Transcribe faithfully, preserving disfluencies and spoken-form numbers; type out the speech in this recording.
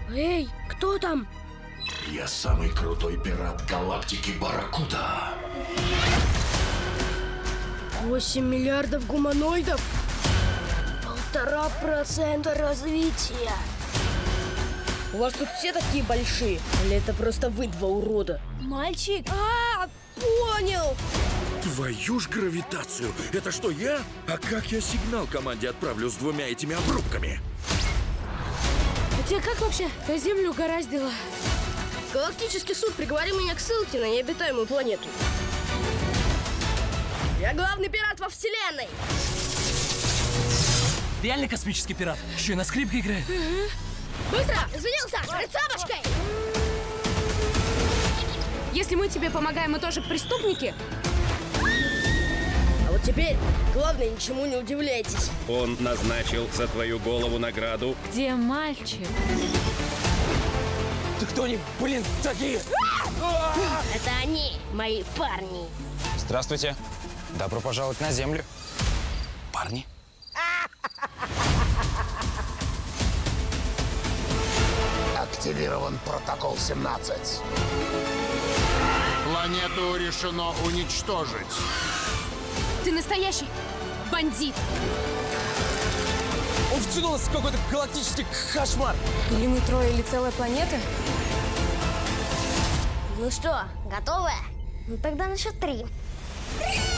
Эй, кто там? Я самый крутой пират галактики Барракуда. Восемь миллиардов гуманоидов? Полтора процента развития. У вас тут все такие большие? Или это просто вы два урода? Мальчик? А, понял! Твою ж гравитацию! Это что, я? А как я сигнал команде отправлю с двумя этими обрубками? А тебя как вообще на Землю угораздило? Галактический суд приговорил меня к ссылке на необитаемую планету. Я главный пират во вселенной! Реально космический пират? Еще и на скрипке играет? Быстро! Извинился! Перед сабочкой! Если мы тебе помогаем, мы тоже преступники? А вот теперь, главное, ничему не удивляйтесь. Он назначил за твою голову награду. Где мальчик? Да кто они, блин, такие? Это они, мои парни. Здравствуйте. Добро пожаловать на Землю. Парни. Активирован протокол семнадцать. Планету решено уничтожить. Ты настоящий бандит. Он втянул нас в какой-то галактический кошмар. Или мы трое, или целая планета? Ну что, готовы? Ну тогда на счет три.